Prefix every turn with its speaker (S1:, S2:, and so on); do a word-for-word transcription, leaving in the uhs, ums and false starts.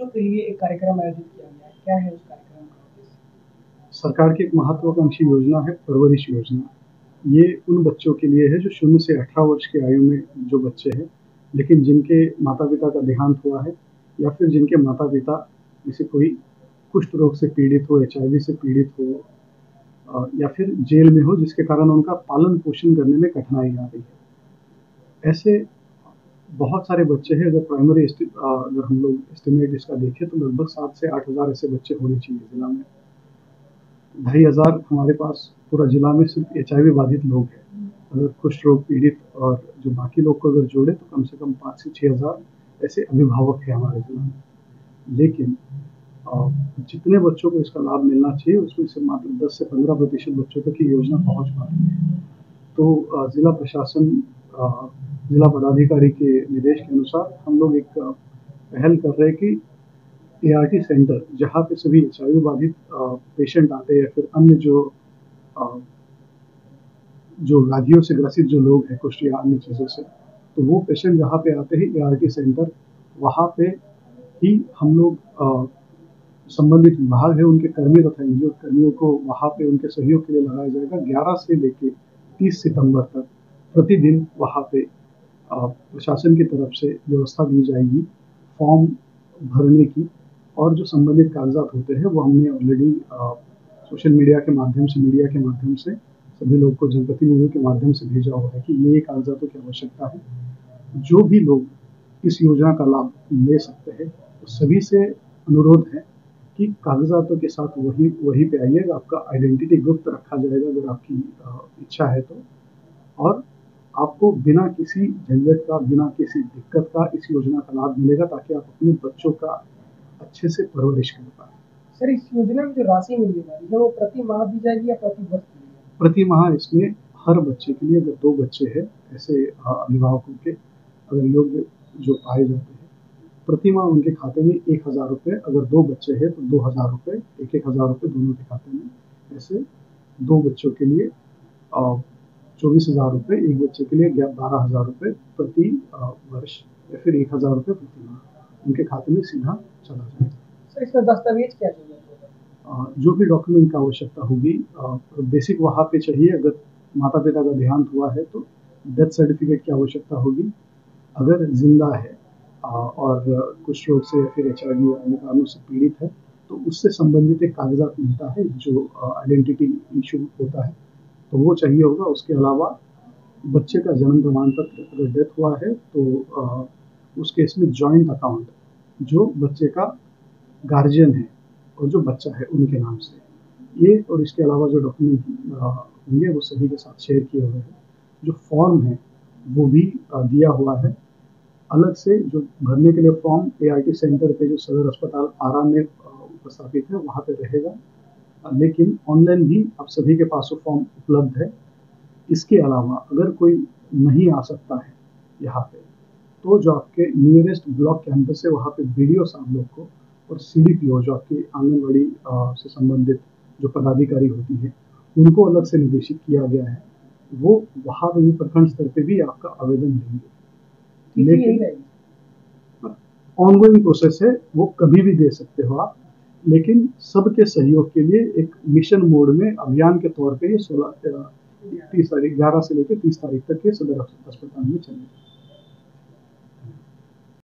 S1: बच्चों के लिए एक कार्यक्रम आयोजित किया गया है, क्या है उस कार्यक्रम का उद्देश्य?
S2: सरकार की एक महत्वाकांक्षी योजना है परवरिश योजना। ये उन बच्चों के लिए है जो शून्य से अठारह वर्ष की आयु में जो बच्चे हैं, लेकिन जिनके माता-पिता का देहांत हुआ है या फिर जिनके माता-पिता जैसे कोई कुष्ठ रोग से पीड़ित हो, एचआईवी से पीड़ित हो अ, या फिर जेल में हो, जिसके कारण उनका पालन-पोषण करने में कठिनाई आ रही है। ऐसे बहुत सारे बच्चे हैं। अगर प्राइमरी एस्टि अ, अगर हम लोग एस्टिमेट इसका देखें तो लगभग सात से आठ हज़ार ऐसे बच्चे होने चाहिए जिला में। ढाई हज़ार हमारे पास पूरा जिला में सिर्फ एचआईवी बाधित लोग हैं। अगर कुष्ठ रोग पीड़ित और जो बाकी लोग को अगर जोड़े तो कम से कम पाँच से छह हज़ार ऐसे अभिभावक हैं हमारे जिला में। लेकिन अ, जितने बच्चों को इसका लाभ मिलना चाहिए उसमें से मात्र दस से पंद्रह प्रतिशत बच्चों तक ये योजना पहुँच पाती है। तो अ, जिला प्रशासन अ, जिला पदाधिकारी के निर्देश के अनुसार हम लोग एक अ, पहल कर रहे हैं कि एआरटी सेंटर जहाँ पे सभी एचआईवी बाधित अ, पेशेंट आते हैं या फिर अन्य जो अ, जो व्याधियों से ग्रसित जो लोग हैं कुष्ठ या अन्य चीज़ों से, तो वो पेशेंट जहाँ पे आते हैं एआरटी सेंटर, वहाँ पे ही हम लोग अ, संबंधित विभाग है उनके कर्मी तथा एनजीओ कर्मियों को वहाँ पे उनके सहयोग के लिए लगाया जाएगा। ग्यारह से लेके तीस सितंबर तक प्रतिदिन वहाँ पे अ, प्रशासन की तरफ से व्यवस्था दी जाएगी फॉर्म भरने की, और जो संबंधित कागज़ात होते हैं वो हमने ऑलरेडी अ, सोशल मीडिया के माध्यम से मीडिया के माध्यम से सभी लोगों को जनप्रतिनिधियों के माध्यम से भेजा हुआ है कि ये-ये कागज़ातों की आवश्यकता है। जो भी लोग इस योजना का लाभ ले सकते हैं, तो सभी से अनुरोध है कि कागज़ातों के साथ वही वहीं पे आइएगा, आपका आइडेंटिटी गुप्त रखा जाएगा अगर आपकी अ, इच्छा है तो। और आपको बिना किसी झंझट का, बिना किसी दिक्कत का इस योजना का लाभ मिलेगा ताकि आप अपने बच्चों का अच्छे से परवरिश कर पाएँ।
S1: सर, इस योजना में जो राशि मिलने वाली है वो प्रति माह दी जाएगी या प्रति वर्ष दी जाएगी?
S2: प्रति माह इसमें हर बच्चे के लिए अगर दो बच्चे हैं ऐसे अ, अभिभावकों के अगर योग्य जो पाए जाते हैं, प्रति माह उनके खाते में एक हज़ार रुपए, अगर दो बच्चे हैं तो दो हज़ार रुपए, एक-एक हज़ार रुपए दोनों के खाते में, ऐसे दो बच्चों के लिए अ, चौबीस हज़ार रुपए, एक बच्चे के लिए ग्या बारह हज़ार रुपए प्रति अ, वर्ष या फिर एक हज़ार रुपए प्रति माह उनके खाते में सीधा चला जाएगा।
S1: सर, इसमें दस्तावेज क्या चाहिए होगा?
S2: अ, जो भी डॉक्यूमेंट का आवश्यकता होगी अ, बेसिक वहाँ पे चाहिए। अगर माता-पिता का देहांत हुआ है तो डेथ सर्टिफिकेट की आवश्यकता होगी। अगर ज़िंदा है अ, और कुष्ठ रोग से या फिर एचआईवी या अन्य कारणों से पीड़ित है, तो उससे संबंधित एक कागज़ात मिलता है जो अ, आइडेंटिटी इश्यू होता है, तो वो चाहिए होगा। उसके अलावा बच्चे का जन्म प्रमाण पत्र, अगर डेथ हुआ है तो अ, उस केस में जॉइंट अकाउंट जो बच्चे का गार्जियन है और जो बच्चा है उनके नाम से, ये और इसके अलावा जो डॉक्यूमेंट अ, होंगे वो सभी के साथ शेयर किए हुए हैं। जो फॉर्म है वो भी अ, दिया हुआ है। अलग से जो भरने के लिए फॉर्म एआरटी सेंटर पे जो सदर अस्पताल आरा में अ, उपस्थापित है वहाँ पे रहेगा। अ, लेकिन ऑनलाइन भी आप सभी के पास वो फॉर्म उपलब्ध है। इसके अलावा अगर कोई नहीं आ सकता है यहाँ पे, तो जो आपके नियरेस्ट ब्लॉक कैंपस है वहाँ पे बीडीओ साहब लोग को और सीडीपीओ जो आपकी आंगनवाड़ी अ, से संबंधित जो पदाधिकारी होती है, उनको अलग से निर्देशित किया गया है। वो वहाँ पे भी प्रखंड स्तर पे भी आपका आवेदन लेंगे। लेकिन ऑनगोइंग प्रोसेस है, वो कभी भी दे सकते हो आप, लेकिन सबके सहयोग के लिए एक मिशन मोड में अभियान के तौर पे ये सोलह अ, तीस तारीख ग्यारह से लेके तीस तारीख तक ये सदर अस्पताल में चलेगा।